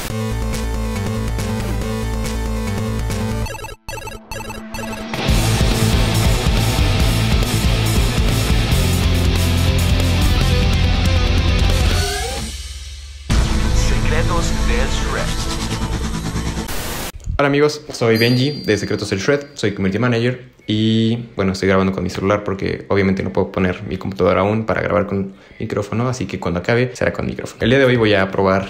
Hola amigos, soy Benji de Secretos del Shred, soy Community Manager y bueno, estoy grabando con mi celular porque obviamente no puedo poner mi computadora aún para grabar con micrófono, así que cuando acabe será con micrófono. El día de hoy voy a probar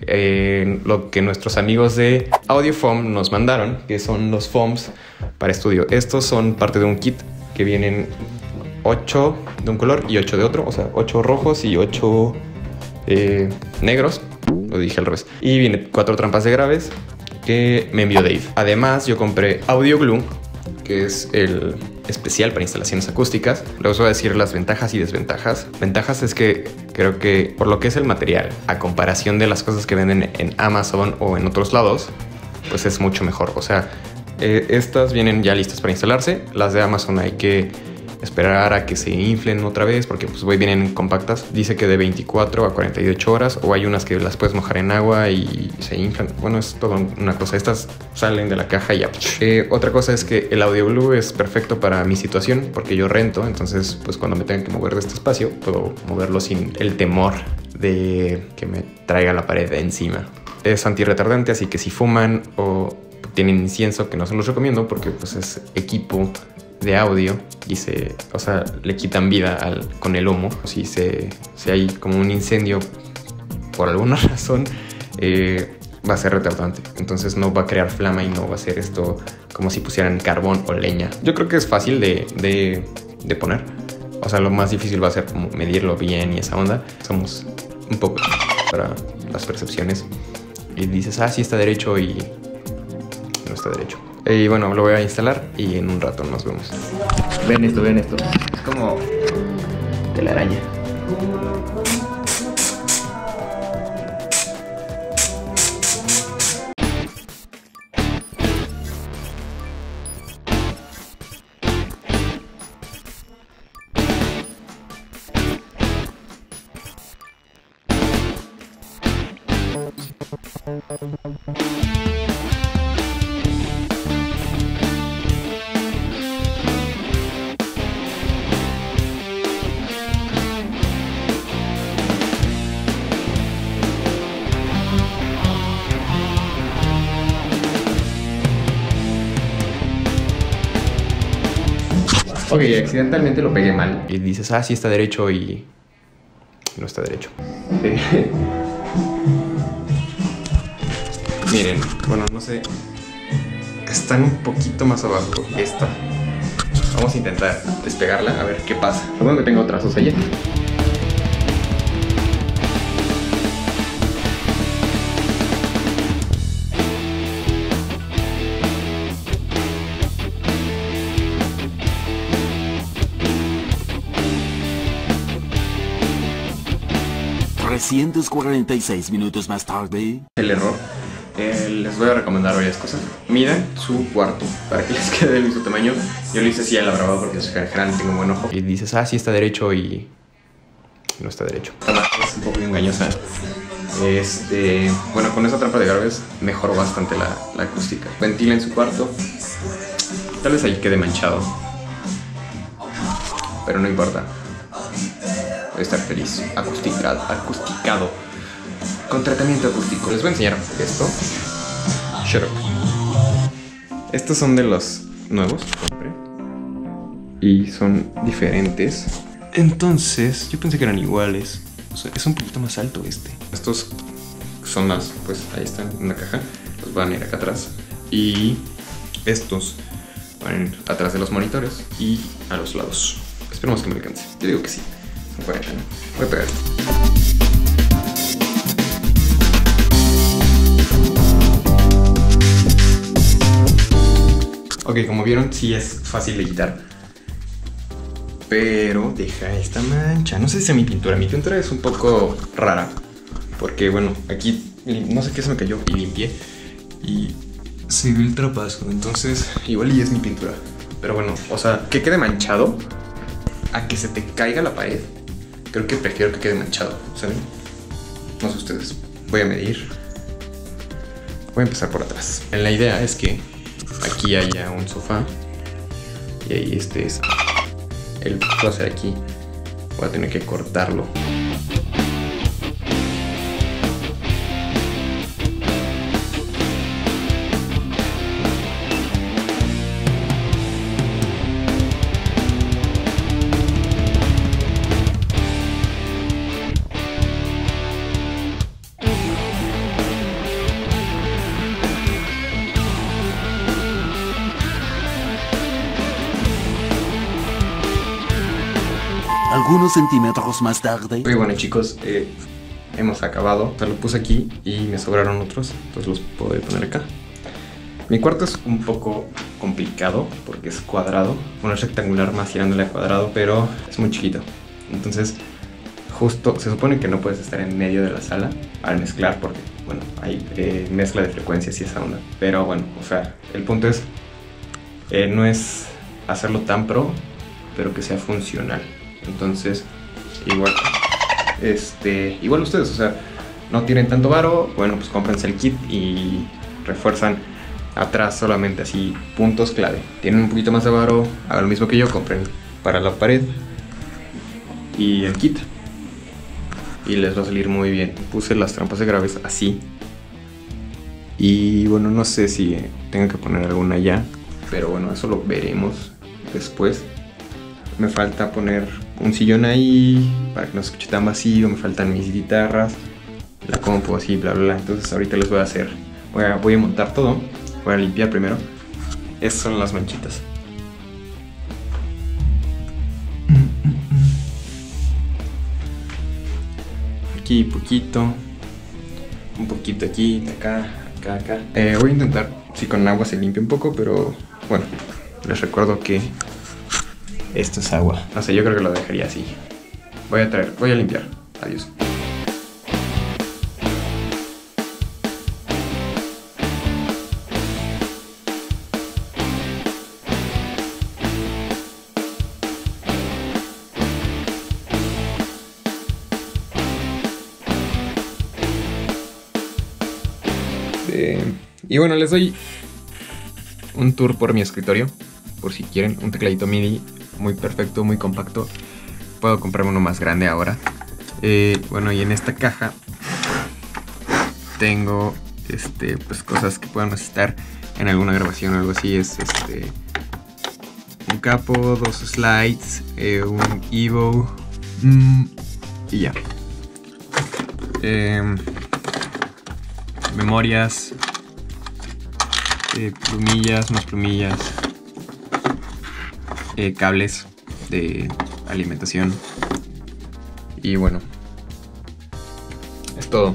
lo que nuestros amigos de AudioFoam nos mandaron, que son los foams para estudio. Estos son parte de un kit que vienen 8 de un color y 8 de otro, o sea, 8 rojos y 8 negros, lo dije al revés. Y viene 4 trampas de graves que me envió Dave. Además, yo compré Audio Glue, que es el especial para instalaciones acústicas. Les voy a decir las ventajas y desventajas. Ventajas es que creo que por lo que es el material, a comparación de las cosas que venden en Amazon o en otros lados, pues es mucho mejor. O sea, estas vienen ya listas para instalarse. Las de Amazon hay que esperar a que se inflen otra vez porque pues vienen compactas. Dice que de 24 a 48 horas, o hay unas que las puedes mojar en agua y se inflan. Bueno, es toda una cosa. Estas salen de la caja y ya. Otra cosa es que el Audio Glue es perfecto para mi situación porque yo rento, entonces pues cuando me tengan que mover de este espacio puedo moverlo sin el temor de que me traiga la pared encima. Es antirretardante, así que si fuman o tienen incienso, que no se los recomiendo porque pues es equipo de audio y le quitan vida con el humo. Si hay como un incendio por alguna razón, va a ser retardante. Entonces no va a crear flama y no va a ser esto como si pusieran carbón o leña. Yo creo que es fácil de poner. O sea, lo más difícil va a ser como medirlo bien y esa onda. Somos un poco para las percepciones. Y dices, sí está derecho y no está derecho. Y bueno, lo voy a instalar y en un rato nos vemos. Ven esto. Es como telaraña. Ok, accidentalmente lo pegué mal. Y dices, sí está derecho y no está derecho. Miren, bueno, no sé. Están un poquito más abajo. Esta. Vamos a intentar despegarla, a ver qué pasa. Perdón que tengo trazos allá. $346 minutos más tarde. El error. Les voy a recomendar varias cosas. Midan su cuarto para que les quede de su tamaño. Yo lo hice así a la brava porque en general tengo un buen ojo. Y dices, sí está derecho y no está derecho. Es un poco engañosa. Bueno, con esa trampa de graves mejoró bastante la acústica. Ventilen su cuarto. Tal vez ahí quede manchado, pero no importa. Voy a estar feliz. Acusticado. Con tratamiento acústico. Les voy a enseñar esto. Shut up. Estos son de los nuevos. Y son diferentes. Entonces, yo pensé que eran iguales. O sea, es un poquito más alto este. Estos son más, pues ahí están en la caja. Los van a ir acá atrás. Y estos van a ir atrás de los monitores y a los lados. Esperemos que me alcance. Yo digo que sí. Son 40, ¿no? Voy a pegar. Ok, como vieron, sí es fácil de quitar. Pero deja esta mancha. No sé si es mi pintura. Mi pintura es un poco rara. Porque, bueno, aquí no sé qué se me cayó y limpié. Y se ve el trapazo. Entonces, igual y es mi pintura. Pero bueno, o sea, que quede manchado a que se te caiga la pared. Creo que prefiero que quede manchado, ¿saben? No sé ustedes. Voy a medir. Voy a empezar por atrás. La idea es que aquí haya un sofá y ahí este es el closet aquí. Voy a tener que cortarlo. Algunos centímetros más tarde. Y bueno, chicos, hemos acabado. O sea, lo puse aquí y me sobraron otros, entonces los puedo poner acá. Mi cuarto es un poco complicado porque es cuadrado. Bueno, es rectangular más tirándole a cuadrado, pero es muy chiquito. Entonces, justo se supone que no puedes estar en medio de la sala al mezclar porque, bueno, hay mezcla de frecuencias y esa onda. Pero bueno, o sea, el punto es, no es hacerlo tan pro, pero que sea funcional. Entonces, igual ustedes, o sea, no tienen tanto varo, bueno, pues cómprense el kit y refuerzan atrás solamente así puntos clave. Tienen un poquito más de varo, hagan lo mismo que yo, compren para la pared y el kit y les va a salir muy bien. Puse las trampas de graves así y bueno, no sé si tengo que poner alguna ya, pero bueno, eso lo veremos después. Me falta poner un sillón ahí para que no se escuche tan vacío. Me faltan mis guitarras, la compu, así, bla, bla, bla. Entonces ahorita les voy a hacer, voy a montar todo. Voy a limpiar primero. Esas son las manchitas. Aquí poquito, un poquito aquí, acá, acá, acá. Voy a intentar si con agua se limpia un poco, pero bueno, les recuerdo que esto es agua. No sé, yo creo que lo dejaría así. Voy a limpiar. Adiós. Y bueno, les doy un tour por mi escritorio, por si quieren. Un tecladito MIDI muy perfecto, muy compacto. Puedo comprarme uno más grande ahora. Bueno, y en esta caja tengo pues cosas que puedan necesitar en alguna grabación o algo así. Es un capo, 2 slides, un Evo y ya. Memorias, plumillas, más plumillas, cables de alimentación y bueno, es todo.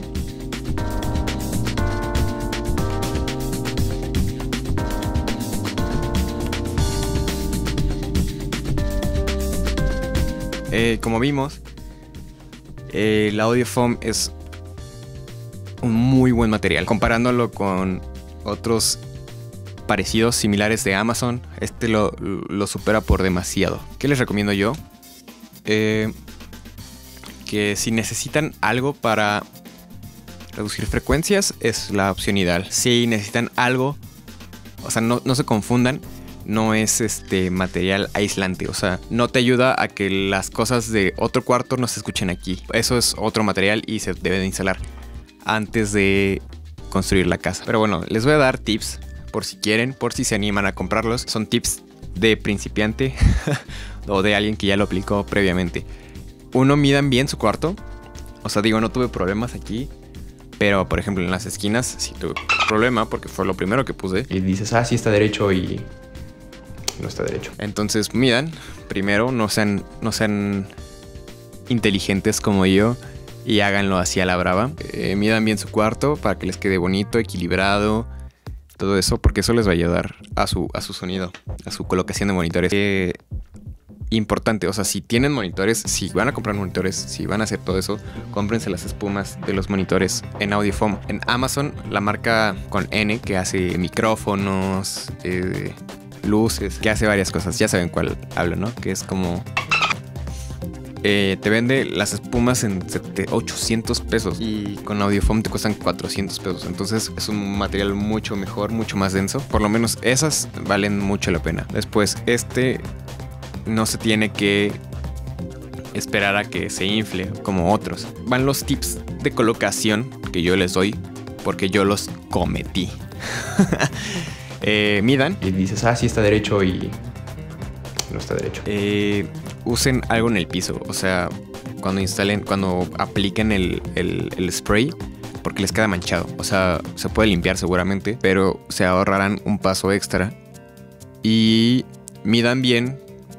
Como vimos, el Audiofoam es un muy buen material. Comparándolo con otros parecidos, similares de Amazon, lo supera por demasiado. ¿Qué les recomiendo yo? Que si necesitan algo para reducir frecuencias, es la opción ideal. Si necesitan algo, o sea, no se confundan, no es material aislante, o sea, no te ayuda a que las cosas de otro cuarto no se escuchen aquí. Eso es otro material y se debe de instalar antes de construir la casa. Pero bueno, les voy a dar tips por si quieren, por si se animan a comprarlos. Son tips de principiante o de alguien que ya lo aplicó previamente. Uno, midan bien su cuarto. O sea, digo, no tuve problemas aquí, pero por ejemplo en las esquinas sí tuve problema porque fue lo primero que puse. Y dices, sí está derecho y no está derecho. Entonces midan primero, no sean inteligentes como yo y háganlo así a la brava. Midan bien su cuarto para que les quede bonito, equilibrado, todo eso, porque eso les va a ayudar a su sonido, a su colocación de monitores. Importante, o sea, si tienen monitores, si van a comprar monitores, si van a hacer todo eso, cómprense las espumas de los monitores en Audiofoam. En Amazon, la marca con N, que hace micrófonos, luces, que hace varias cosas. Ya saben cuál hablo, ¿no? Que es como te vende las espumas en 800 pesos y con Audiofoam te cuestan 400 pesos. Entonces es un material mucho mejor, mucho más denso. Por lo menos esas valen mucho la pena. Después, no se tiene que esperar a que se infle como otros. Van los tips de colocación que yo les doy porque yo los cometí. Midan y dices, sí está derecho y no está derecho. Usen algo en el piso, o sea, cuando apliquen el spray, porque les queda manchado. O sea, se puede limpiar seguramente, pero se ahorrarán un paso extra. Y midan bien,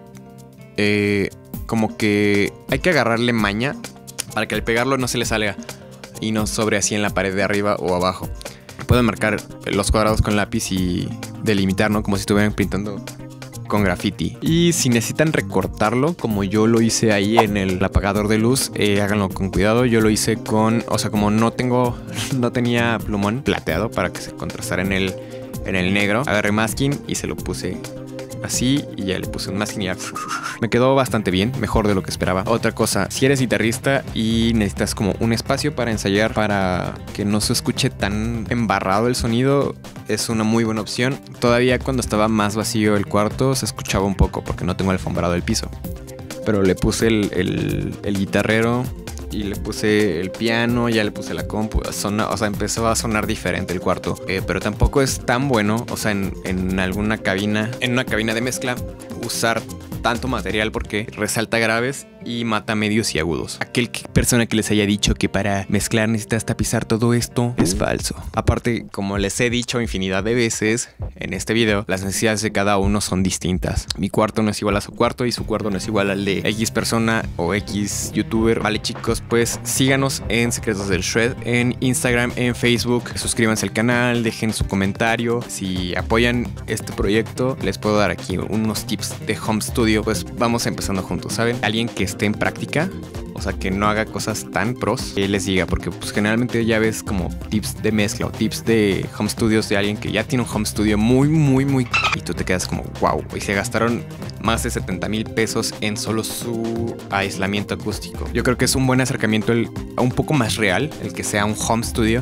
como que hay que agarrarle maña para que al pegarlo no se le salga y no sobre así en la pared de arriba o abajo. Pueden marcar los cuadrados con lápiz y delimitar, ¿no? Como si estuvieran pintando con graffiti. Y si necesitan recortarlo, como yo lo hice ahí en el apagador de luz, háganlo con cuidado. Yo lo hice como no tenía plumón plateado para que se contrastara en el negro, agarré masking y se lo puse así y ya le puse un masking y ya me quedó bastante bien, mejor de lo que esperaba. Otra cosa, si eres guitarrista y necesitas como un espacio para ensayar, para que no se escuche tan embarrado el sonido, es una muy buena opción. Todavía cuando estaba más vacío el cuarto se escuchaba un poco porque no tengo alfombrado el piso, pero le puse el guitarrero y le puse el piano, ya le puse la compu, o sea, empezó a sonar diferente el cuarto, pero tampoco es tan bueno, o sea, en una cabina de mezcla, usar tanto material porque resalta graves y mata medios y agudos. Persona que les haya dicho que para mezclar necesitas tapizar todo esto es falso. Aparte, como les he dicho infinidad de veces en este video, las necesidades de cada uno son distintas. Mi cuarto no es igual a su cuarto y su cuarto no es igual al de X persona o X youtuber. Vale, chicos, pues síganos en Secretos del Shred en Instagram, en Facebook, suscríbanse al canal, dejen su comentario. Si apoyan este proyecto, les puedo dar aquí unos tips de home studio. Pues vamos empezando juntos, ¿saben? Alguien que esté en práctica, o sea, que no haga cosas tan pros, que les diga, porque pues generalmente ya ves como tips de mezcla o tips de home studios de alguien que ya tiene un home studio muy y tú te quedas como wow, y se gastaron más de 70,000 pesos en solo su aislamiento acústico. Yo creo que es un buen acercamiento a un poco más real, el que sea un home studio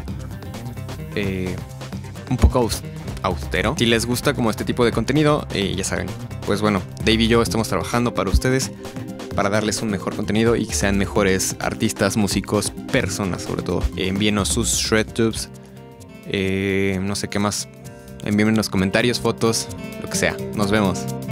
un poco austero. Si les gusta como este tipo de contenido, ya saben, pues bueno, Dave y yo estamos trabajando para ustedes, para darles un mejor contenido y que sean mejores artistas, músicos, personas sobre todo. Envíenos sus ShredTubes, no sé qué más, envíennos comentarios, fotos, lo que sea. Nos vemos.